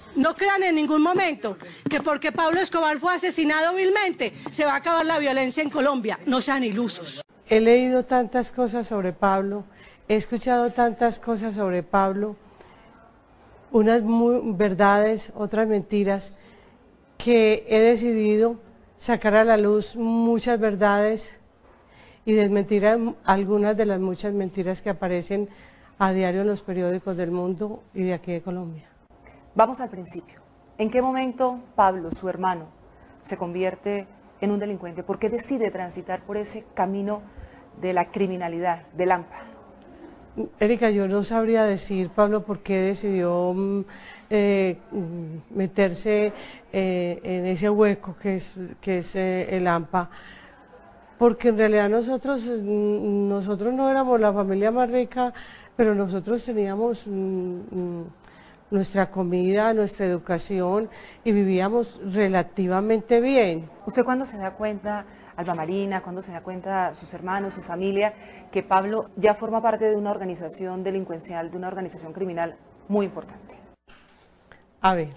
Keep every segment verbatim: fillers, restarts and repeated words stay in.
No crean en ningún momento que porque Pablo Escobar fue asesinado vilmente se va a acabar la violencia en Colombia. No sean ilusos. He leído tantas cosas sobre Pablo, he escuchado tantas cosas sobre Pablo, unas muy verdades, otras mentiras, que he decidido sacar a la luz muchas verdades y desmentir algunas de las muchas mentiras que aparecen a diario en los periódicos del mundo y de aquí de Colombia. Vamos al principio. ¿En qué momento Pablo, su hermano, se convierte en un delincuente? ¿Por qué decide transitar por ese camino de la criminalidad, del AMPA? Erika, yo no sabría decir, Pablo, por qué decidió eh, meterse eh, en ese hueco que es, que es eh, el AMPA, porque en realidad nosotros, nosotros no éramos la familia más rica, pero nosotros teníamos mm, nuestra comida, nuestra educación y vivíamos relativamente bien. ¿Usted cuándo se da cuenta, Alba Marina, cuándo se da cuenta sus hermanos, su familia, que Pablo ya forma parte de una organización delincuencial, de una organización criminal muy importante? A ver,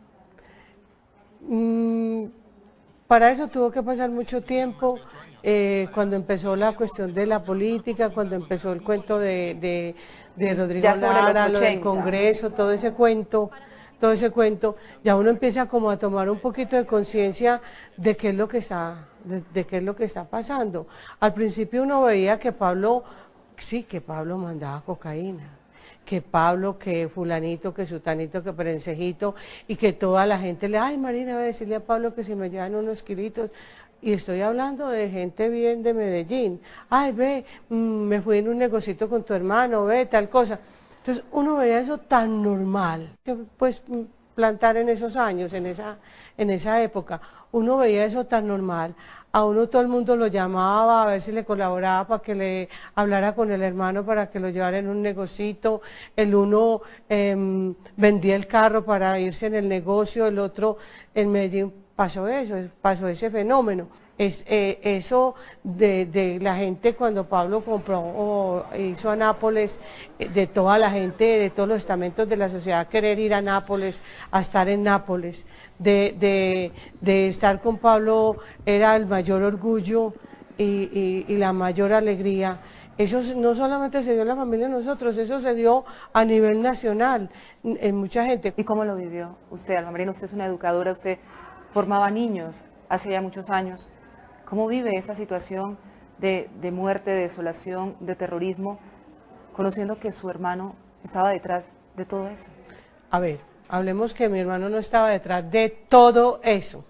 mmm, para eso tuvo que pasar mucho tiempo, eh, cuando empezó la cuestión de la política, cuando empezó el cuento de, de, de Rodrigo Lara, lo del Congreso, todo ese cuento, todo ese cuento, ya uno empieza como a tomar un poquito de conciencia de qué es lo que está, de, de qué es lo que está pasando. Al principio uno veía que Pablo, sí, que Pablo mandaba cocaína, que Pablo, que fulanito, que sutanito, que perencejito, y que toda la gente le, ay Marina, voy a decirle a Pablo que si me llevan unos kilitos, y estoy hablando de gente bien de Medellín, ay ve, me fui en un negocito con tu hermano, ve, tal cosa. Entonces uno veía eso tan normal, que pues plantar en esos años, en esa, en esa época, uno veía eso tan normal, a uno todo el mundo lo llamaba a ver si le colaboraba para que le hablara con el hermano para que lo llevara en un negocito, el uno eh, vendía el carro para irse en el negocio, el otro en Medellín pasó eso, pasó ese fenómeno. Es, eh, eso de, de la gente cuando Pablo compró o hizo a Nápoles, de toda la gente, de todos los estamentos de la sociedad querer ir a Nápoles, a estar en Nápoles, de, de, de estar con Pablo era el mayor orgullo y, y, y la mayor alegría. Eso no solamente se dio en la familia de nosotros, eso se dio a nivel nacional, en mucha gente. ¿Y cómo lo vivió usted, Alba Marina? Usted es una educadora, usted formaba niños hace ya muchos años. ¿Cómo vive esa situación de, de muerte, de desolación, de terrorismo, conociendo que su hermano estaba detrás de todo eso? A ver, hablemos que mi hermano no estaba detrás de todo eso,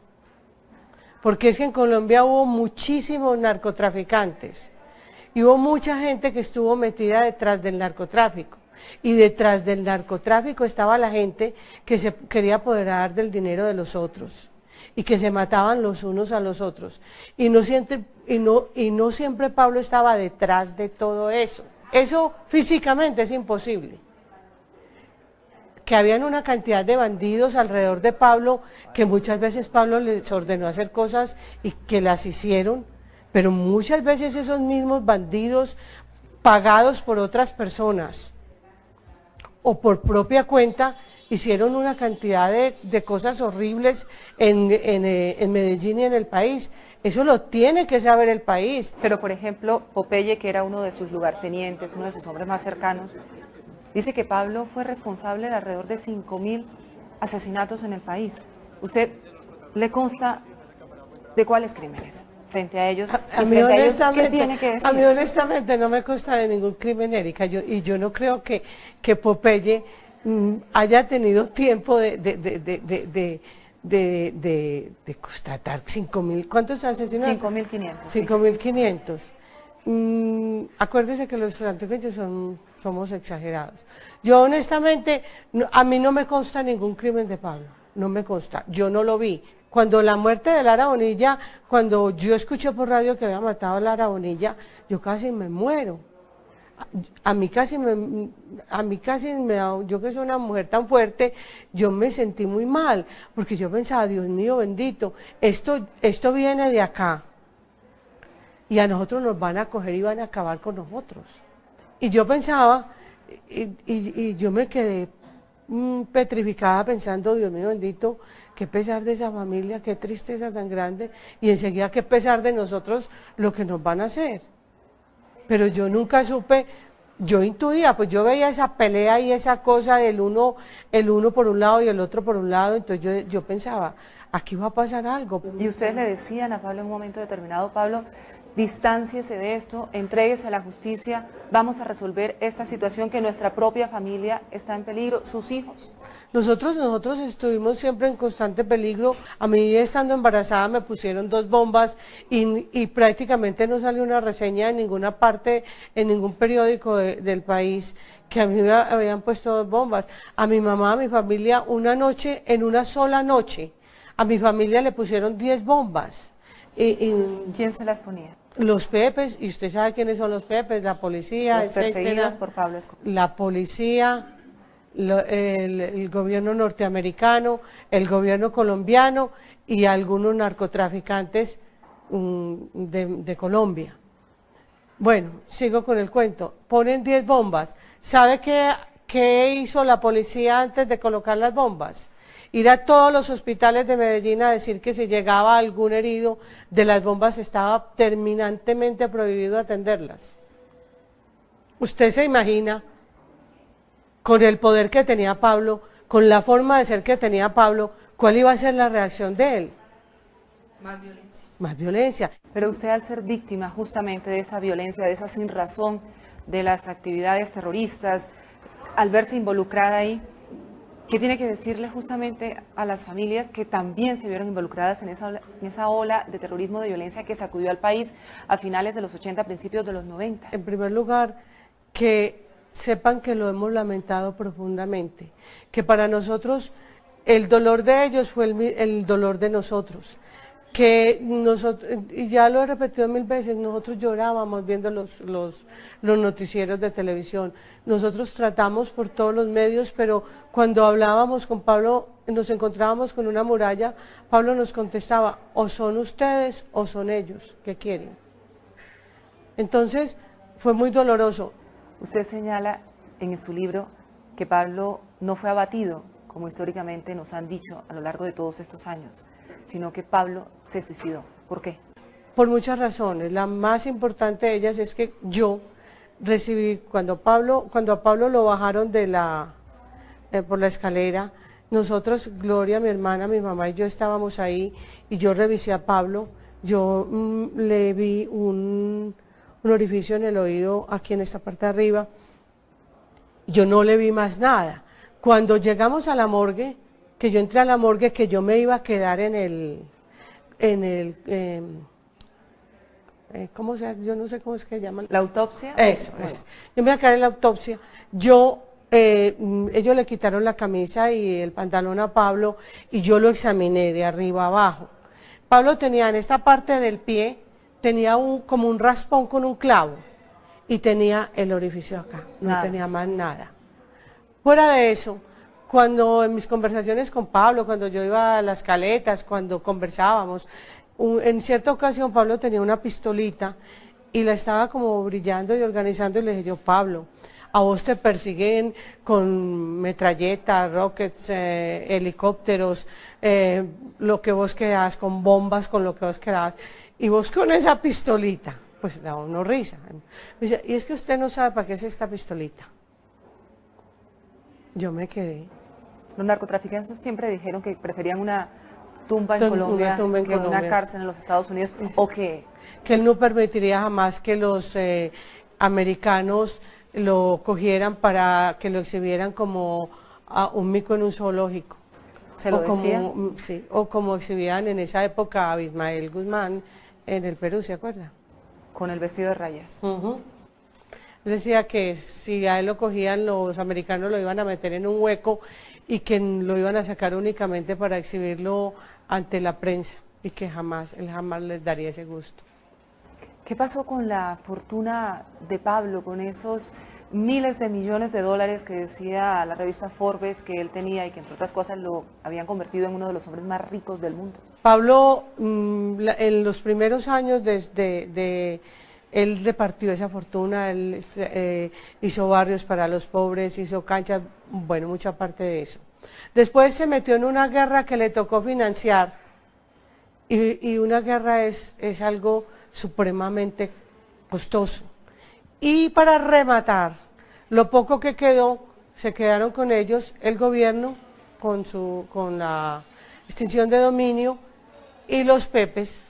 porque es que en Colombia hubo muchísimos narcotraficantes y hubo mucha gente que estuvo metida detrás del narcotráfico. Y detrás del narcotráfico estaba la gente que se quería apoderar del dinero de los otros y que se mataban los unos a los otros. Y no siempre, y no, y no siempre Pablo estaba detrás de todo eso. Eso físicamente es imposible. Que habían una cantidad de bandidos alrededor de Pablo, que muchas veces Pablo les ordenó hacer cosas y que las hicieron, pero muchas veces esos mismos bandidos pagados por otras personas o por propia cuenta, hicieron una cantidad de, de cosas horribles en, en, en Medellín y en el país. Eso lo tiene que saber el país. Pero, por ejemplo, Popeye, que era uno de sus lugartenientes, uno de sus hombres más cercanos, dice que Pablo fue responsable de alrededor de cinco mil asesinatos en el país. ¿Usted le consta de cuáles crímenes? Frente a ellos, a, a mí frente a ellos, ¿qué tiene que decir? A mí honestamente no me consta de ningún crimen, Erika, yo, y yo no creo que, que Popeye mm, haya tenido tiempo de, de, de, de, de, de, de, de, de constatar cinco mil, ¿cuántos asesinatos? cinco mil quinientos. cinco mil quinientos. Mm, acuérdese que los antioqueños son, somos exagerados. Yo honestamente, no, a mí no me consta ningún crimen de Pablo, no me consta, yo no lo vi. Cuando la muerte de Lara Bonilla, cuando yo escuché por radio que había matado a Lara Bonilla, yo casi me muero. A, a mí casi me, a mí casi me da, yo que soy una mujer tan fuerte, yo me sentí muy mal, porque yo pensaba, Dios mío bendito, esto, esto viene de acá, y a nosotros nos van a coger y van a acabar con nosotros. Y yo pensaba, y, y, y yo me quedé mmm, petrificada pensando, Dios mío bendito, qué pesar de esa familia, qué tristeza tan grande, y enseguida qué pesar de nosotros lo que nos van a hacer. Pero yo nunca supe, yo intuía, pues yo veía esa pelea y esa cosa del uno, el uno por un lado y el otro por un lado, entonces yo, yo pensaba, aquí va a pasar algo. Y ustedes le decían a Pablo en un momento determinado, Pablo, distánciese de esto, entréguese a la justicia, vamos a resolver esta situación, que nuestra propia familia está en peligro, sus hijos. Nosotros, nosotros estuvimos siempre en constante peligro. A mí, estando embarazada, me pusieron dos bombas y, y prácticamente no salió una reseña en ninguna parte, en ningún periódico de, del país, que a mí me habían puesto dos bombas. A mi mamá, a mi familia, una noche, en una sola noche, a mi familia le pusieron diez bombas. Y, y, ¿Quién se las ponía? Los Pepes, y usted sabe quiénes son los Pepes, la policía, los perseguidos por Pablo Escobar. La policía, lo, el, el gobierno norteamericano, el gobierno colombiano y algunos narcotraficantes um, de, de Colombia. Bueno, sigo con el cuento. Ponen diez bombas. ¿Sabe qué, qué hizo la policía antes de colocar las bombas? Ir a todos los hospitales de Medellín a decir que si llegaba algún herido de las bombas estaba terminantemente prohibido atenderlas. Usted se imagina, con el poder que tenía Pablo, con la forma de ser que tenía Pablo, ¿cuál iba a ser la reacción de él? Más violencia. Más violencia. Pero usted, al ser víctima justamente de esa violencia, de esa sinrazón de las actividades terroristas, al verse involucrada ahí, ¿qué tiene que decirle justamente a las familias que también se vieron involucradas en esa, en esa ola de terrorismo, de violencia que sacudió al país a finales de los ochenta, principios de los noventa? En primer lugar, que sepan que lo hemos lamentado profundamente, que para nosotros el dolor de ellos fue el, el dolor de nosotros, que nosotros, y ya lo he repetido mil veces, nosotros llorábamos viendo los, los, los noticieros de televisión, nosotros tratamos por todos los medios, pero cuando hablábamos con Pablo, nos encontrábamos con una muralla, Pablo nos contestaba, o son ustedes o son ellos, ¿qué quieren? Entonces, fue muy doloroso. Usted señala en su libro que Pablo no fue abatido, como históricamente nos han dicho a lo largo de todos estos años, sino que Pablo se suicidó. ¿Por qué? Por muchas razones. La más importante de ellas es que yo recibí, cuando Pablo, cuando a Pablo lo bajaron de la, eh, por la escalera, nosotros, Gloria, mi hermana, mi mamá y yo estábamos ahí, y yo revisé a Pablo, yo mmm, le vi un, un orificio en el oído aquí en esta parte de arriba, yo no le vi más nada. Cuando llegamos a la morgue, que yo entré a la morgue, que yo me iba a quedar en el, en el, eh, eh, ¿cómo se hace? Yo no sé cómo es que llaman. ¿La autopsia? Eso, bueno. eso. Yo me iba a quedar en la autopsia, yo, eh, ellos le quitaron la camisa y el pantalón a Pablo, y yo lo examiné de arriba abajo. Pablo tenía en esta parte del pie, tenía un, como un raspón con un clavo, y tenía el orificio acá, no nada, tenía más nada. Fuera de eso, cuando en mis conversaciones con Pablo, cuando yo iba a las caletas, cuando conversábamos, un, en cierta ocasión Pablo tenía una pistolita y la estaba como brillando y organizando, y le dije yo, Pablo, a vos te persiguen con metralletas, rockets, eh, helicópteros, eh, lo que vos querás, con bombas, con lo que vos querás, y vos con esa pistolita, pues le daba una risa. Me dice, y es que usted no sabe para qué es esta pistolita. Yo me quedé. Los narcotraficantes siempre dijeron que preferían una tumba en Una Colombia tumba en que Colombia. una cárcel en los Estados Unidos, o que... Que él no permitiría jamás que los eh, americanos lo cogieran para que lo exhibieran como a un mico en un zoológico. ¿Se lo o decía? Como, sí, o como exhibían en esa época a Ismael Guzmán en el Perú, ¿se acuerda? Con el vestido de rayas. Uh-huh. Decía que si a él lo cogían, los americanos lo iban a meter en un hueco y que lo iban a sacar únicamente para exhibirlo ante la prensa, y que jamás, él jamás les daría ese gusto. ¿Qué pasó con la fortuna de Pablo, con esos miles de millones de dólares que decía la revista Forbes que él tenía y que entre otras cosas lo habían convertido en uno de los hombres más ricos del mundo? Pablo, mmm, la, en los primeros años de, de, de él repartió esa fortuna, él eh, hizo barrios para los pobres, hizo canchas, bueno, mucha parte de eso. Después se metió en una guerra que le tocó financiar, y, y una guerra es, es algo supremamente costoso. Y para rematar, lo poco que quedó, se quedaron con ellos el gobierno, con, su, con la extinción de dominio, y los pepes,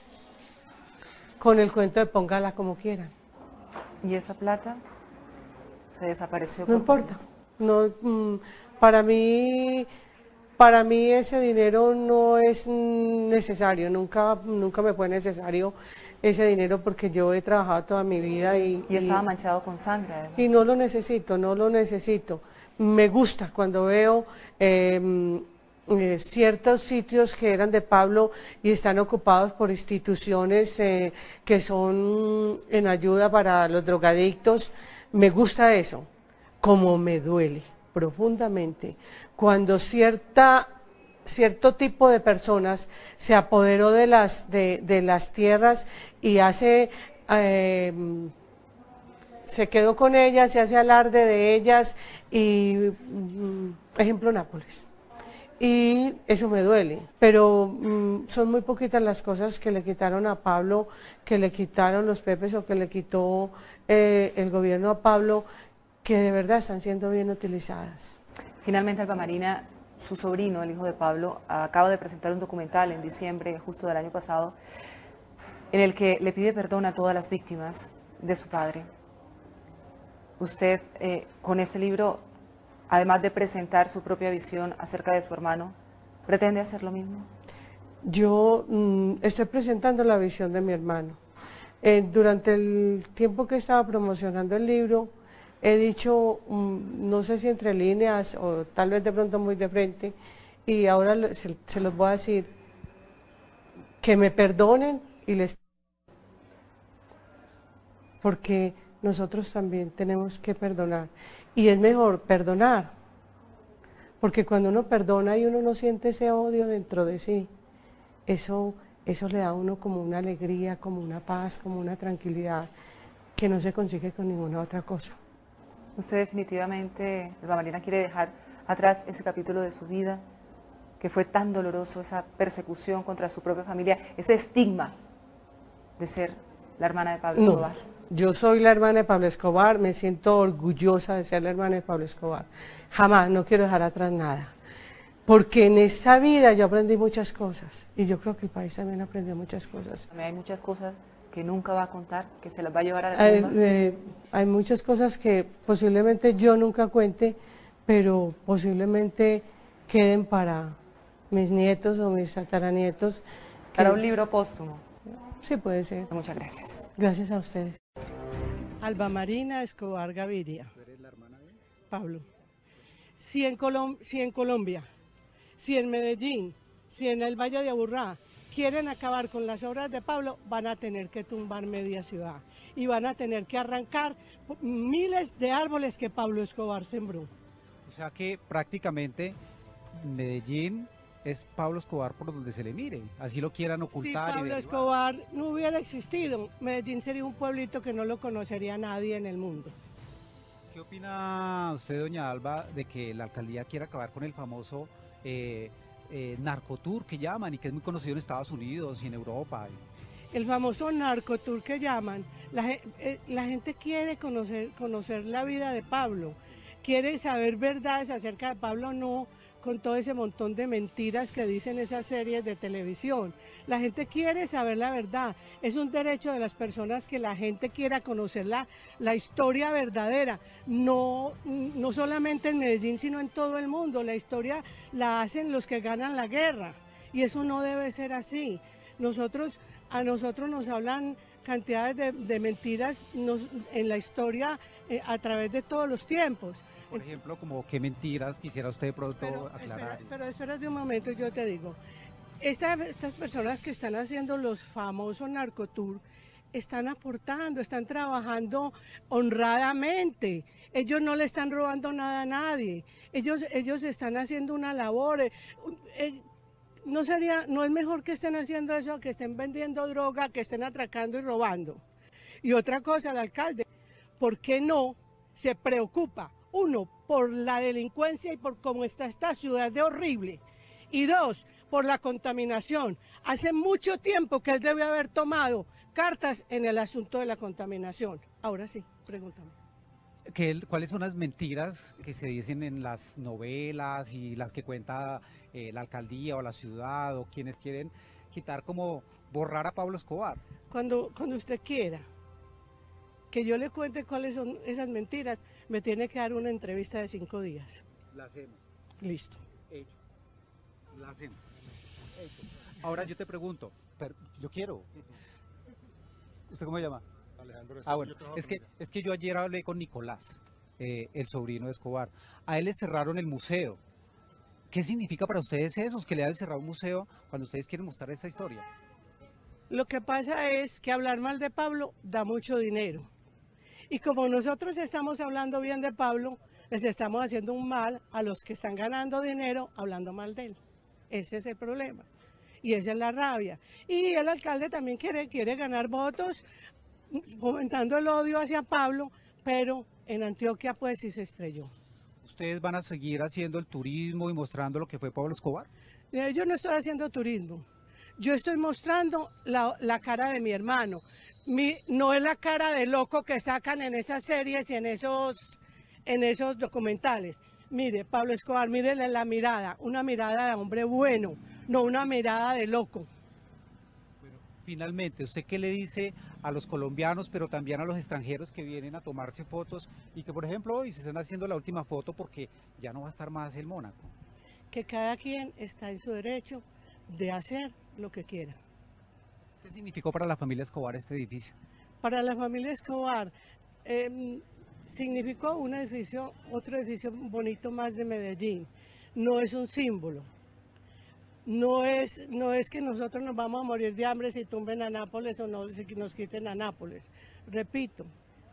con el cuento de póngala como quieran. ¿Y esa plata se desapareció? No importa. No, mm, para mí, para mí ese dinero no es necesario. Nunca, nunca me fue necesario ese dinero porque yo he trabajado toda mi vida y... Y estaba y, manchado con sangre, además. Y no lo necesito, no lo necesito. Me gusta cuando veo... Eh, Eh, ciertos sitios que eran de Pablo y están ocupados por instituciones eh, que son en ayuda para los drogadictos. Me gusta eso, como me duele profundamente cuando cierta, cierto tipo de personas se apoderó de las, de, de las tierras y hace... Eh, se quedó con ellas, se hace alarde de ellas y, mm, ejemplo, Nápoles. Y eso me duele, pero mmm, son muy poquitas las cosas que le quitaron a Pablo, que le quitaron los pepes o que le quitó eh, el gobierno a Pablo, que de verdad están siendo bien utilizadas. Finalmente, Alba Marina, su sobrino, el hijo de Pablo, acaba de presentar un documental en diciembre justo del año pasado, en el que le pide perdón a todas las víctimas de su padre. Usted, eh, con este libro, además de presentar su propia visión acerca de su hermano, ¿pretende hacer lo mismo? Yo mmm, estoy presentando la visión de mi hermano. Eh, durante el tiempo que estaba promocionando el libro, he dicho, mmm, no sé si entre líneas o tal vez de pronto muy de frente, y ahora se, se los voy a decir, que me perdonen y les... Porque nosotros también tenemos que perdonar. Y es mejor perdonar, porque cuando uno perdona y uno no siente ese odio dentro de sí, eso, eso le da a uno como una alegría, como una paz, como una tranquilidad que no se consigue con ninguna otra cosa. Usted definitivamente, Alba Marina, quiere dejar atrás ese capítulo de su vida que fue tan doloroso, esa persecución contra su propia familia, ese estigma de ser la hermana de Pablo Escobar. No. Yo soy la hermana de Pablo Escobar, me siento orgullosa de ser la hermana de Pablo Escobar. Jamás, no quiero dejar atrás nada. Porque en esa vida yo aprendí muchas cosas y yo creo que el país también aprendió muchas cosas. Hay muchas cosas que nunca va a contar, que se las va a llevar a la hay, tumba. Eh, hay muchas cosas que posiblemente yo nunca cuente, pero posiblemente queden para mis nietos o mis tataranietos. Para un libro póstumo. Sí, puede ser. Muchas gracias. Gracias a ustedes. Alba Marina Escobar Gaviria. ¿Tú eres la hermana de él? Pablo. Si en, Colom si en Colombia, si en Medellín, si en el Valle de Aburrá quieren acabar con las obras de Pablo, van a tener que tumbar media ciudad y van a tener que arrancar miles de árboles que Pablo Escobar sembró. O sea que prácticamente Medellín es Pablo Escobar por donde se le mire, así lo quieran ocultar. Si Pablo Escobar no hubiera existido, Medellín sería un pueblito que no lo conocería nadie en el mundo. ¿Qué opina usted, doña Alba, de que la alcaldía quiera acabar con el famoso eh, eh, narcotour que llaman y que es muy conocido en Estados Unidos y en Europa? El famoso narcotour que llaman, la, eh, la gente quiere conocer, conocer la vida de Pablo, quiere saber verdades acerca de Pablo, no con todo ese montón de mentiras que dicen esas series de televisión. La gente quiere saber la verdad, es un derecho de las personas que la gente quiera conocer la, la historia verdadera, no, no solamente en Medellín, sino en todo el mundo. La historia la hacen los que ganan la guerra, y eso no debe ser así. Nosotros, a nosotros nos hablan cantidades de, de mentiras nos, en la historia eh, a través de todos los tiempos. Por ejemplo, como qué mentiras quisiera usted de pronto pero, aclarar. Espera, pero espérate un momento, yo te digo. Esta, estas personas que están haciendo los famosos narcotour están aportando, están trabajando honradamente. Ellos no le están robando nada a nadie. Ellos, ellos están haciendo una labor. Eh, eh, no sería, no es mejor que estén haciendo eso, que estén vendiendo droga, que estén atracando y robando. Y otra cosa, el alcalde, ¿por qué no se preocupa, uno, por la delincuencia y por cómo está esta ciudad de horrible? Y dos, por la contaminación. Hace mucho tiempo que él debe haber tomado cartas en el asunto de la contaminación. Ahora sí, pregúntame. ¿Qué, ¿Cuáles son las mentiras que se dicen en las novelas y las que cuenta eh, la alcaldía o la ciudad o quienes quieren quitar como borrar a Pablo Escobar? Cuando, cuando usted quiera que yo le cuente cuáles son esas mentiras, me tiene que dar una entrevista de cinco días. La hacemos. Listo. Hecho. La hacemos. Hecho. Ahora yo te pregunto, pero yo quiero. ¿Usted cómo se llama? Alejandro. Ah, bueno, es que, es que yo ayer hablé con Nicolás, eh, el sobrino de Escobar. A él le cerraron el museo. ¿Qué significa para ustedes eso, que le hayan cerrado un museo cuando ustedes quieren mostrar esa historia? Lo que pasa es que hablar mal de Pablo da mucho dinero. Y como nosotros estamos hablando bien de Pablo, les estamos haciendo un mal a los que están ganando dinero hablando mal de él. Ese es el problema. Y esa es la rabia. Y el alcalde también quiere, quiere ganar votos fomentando el odio hacia Pablo, pero en Antioquia pues sí se estrelló. ¿Ustedes van a seguir haciendo el turismo y mostrando lo que fue Pablo Escobar? Eh, yo no estoy haciendo turismo. Yo estoy mostrando la, la cara de mi hermano. Mi, no es la cara de loco que sacan en esas series y en esos, en esos documentales. Mire, Pablo Escobar, mírele la mirada, una mirada de hombre bueno, no una mirada de loco. Bueno, finalmente, ¿usted qué le dice a los colombianos, pero también a los extranjeros que vienen a tomarse fotos y que, por ejemplo, hoy se están haciendo la última foto porque ya no va a estar más el Mónaco? Que cada quien está en su derecho de hacer lo que quiera. ¿Qué significó para la familia Escobar este edificio? Para la familia Escobar eh, significó un edificio, otro edificio bonito más de Medellín. No es un símbolo. No es, no es que nosotros nos vamos a morir de hambre si tumben a Nápoles o no, si nos quiten a Nápoles. Repito,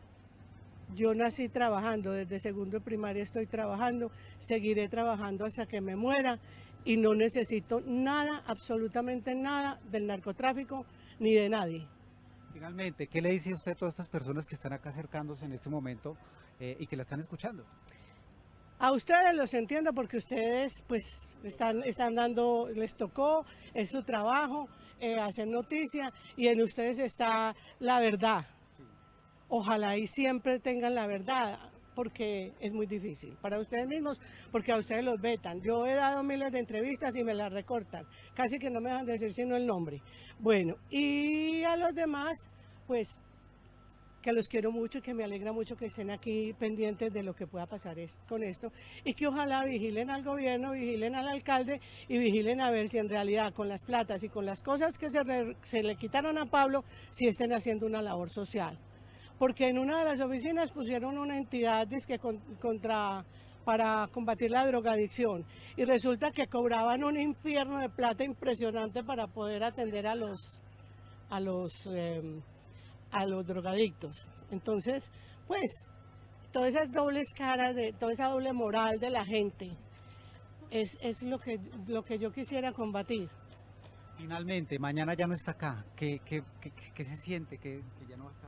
yo nací trabajando, desde segundo de primaria estoy trabajando, seguiré trabajando hasta que me muera y no necesito nada, absolutamente nada del narcotráfico ni de nadie. Finalmente, ¿qué le dice usted a todas estas personas que están acá acercándose en este momento eh, y que la están escuchando? A ustedes los entiendo porque ustedes pues están, están dando, les tocó, es su trabajo, eh, hacer noticia y en ustedes está la verdad. Sí. Ojalá y siempre tengan la verdad porque es muy difícil para ustedes mismos, porque a ustedes los vetan. Yo he dado miles de entrevistas y me las recortan, casi que no me dejan decir sino el nombre. Bueno, y a los demás pues que los quiero mucho y que me alegra mucho que estén aquí pendientes de lo que pueda pasar con esto y que ojalá vigilen al gobierno, vigilen al alcalde y vigilen a ver si en realidad con las platas y con las cosas que se, re, se le quitaron a Pablo, si estén haciendo una labor social. Porque en una de las oficinas pusieron una entidad dizque, contra, para combatir la drogadicción y resulta que cobraban un infierno de plata impresionante para poder atender a los, a los eh, a los drogadictos. Entonces, pues, todas esas dobles caras, de, toda esa doble moral de la gente, es, es lo, que, lo que yo quisiera combatir. Finalmente, mañana ya no está acá. ¿Qué, qué, qué, qué se siente que, que ya no va a estar?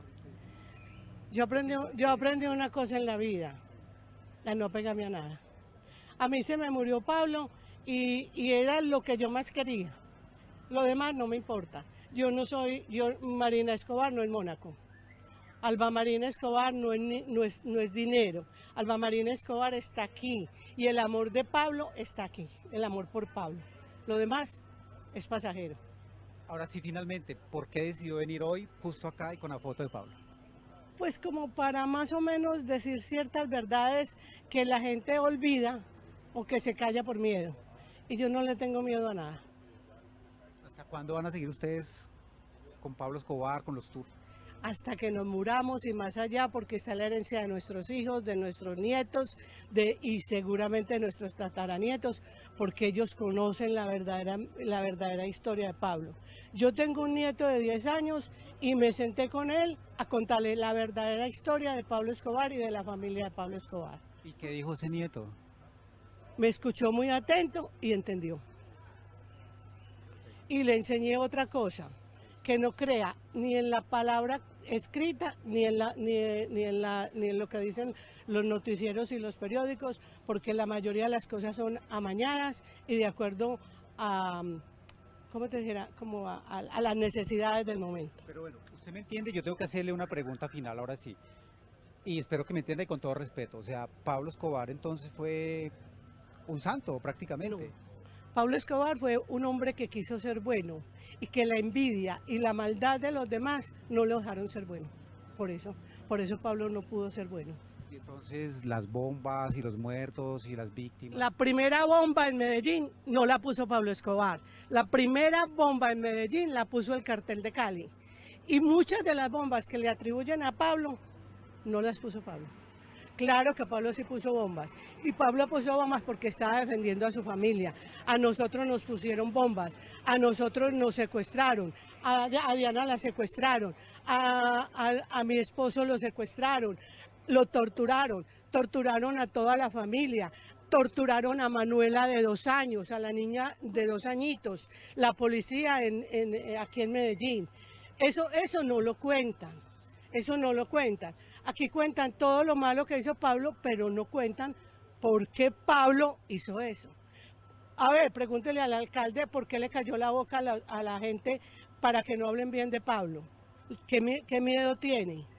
Yo aprendí, yo aprendí una cosa en la vida, la no pegarme a nada. A mí se me murió Pablo y, y era lo que yo más quería. Lo demás no me importa. Yo no soy, yo Marina Escobar no es Mónaco. Alba Marina Escobar no es, no, es, no es dinero. Alba Marina Escobar está aquí y el amor de Pablo está aquí, el amor por Pablo. Lo demás es pasajero. Ahora sí, finalmente, ¿por qué decidió venir hoy justo acá y con la foto de Pablo? Pues como para más o menos decir ciertas verdades que la gente olvida o que se calla por miedo. Y yo no le tengo miedo a nada. ¿Hasta cuándo van a seguir ustedes con Pablo Escobar, con los tours? Hasta que nos muramos y más allá, porque está la herencia de nuestros hijos, de nuestros nietos de, y seguramente de nuestros tataranietos, porque ellos conocen la verdadera, la verdadera historia de Pablo. Yo tengo un nieto de diez años y me senté con él a contarle la verdadera historia de Pablo Escobar y de la familia de Pablo Escobar. ¿Y qué dijo ese nieto? Me escuchó muy atento y entendió. Y le enseñé otra cosa, que no crea ni en la palabra escrita, ni en, la, ni, ni, en la, ni en lo que dicen los noticieros y los periódicos, porque la mayoría de las cosas son amañadas y de acuerdo a, ¿cómo te dijera? Como a, a, a las necesidades del momento. Pero bueno, usted me entiende, yo tengo que hacerle una pregunta final ahora sí, y espero que me entienda y con todo respeto. O sea, Pablo Escobar entonces fue un santo prácticamente. No. Pablo Escobar fue un hombre que quiso ser bueno y que la envidia y la maldad de los demás no lo dejaron ser bueno. Por eso, por eso Pablo no pudo ser bueno. Y entonces las bombas y los muertos y las víctimas. La primera bomba en Medellín no la puso Pablo Escobar. La primera bomba en Medellín la puso el cartel de Cali. Y muchas de las bombas que le atribuyen a Pablo no las puso Pablo. Claro que Pablo sí puso bombas, y Pablo puso bombas porque estaba defendiendo a su familia. A nosotros nos pusieron bombas, a nosotros nos secuestraron, a, a Diana la secuestraron, a, a, a mi esposo lo secuestraron, lo torturaron, torturaron a toda la familia, torturaron a Manuela de dos años, a la niña de dos añitos, la policía en, en, aquí en Medellín. Eso, eso no lo cuentan, eso no lo cuentan. Aquí cuentan todo lo malo que hizo Pablo, pero no cuentan por qué Pablo hizo eso. A ver, pregúntele al alcalde por qué le cayó la boca a la, a la gente para que no hablen bien de Pablo. ¿Qué, qué miedo tiene?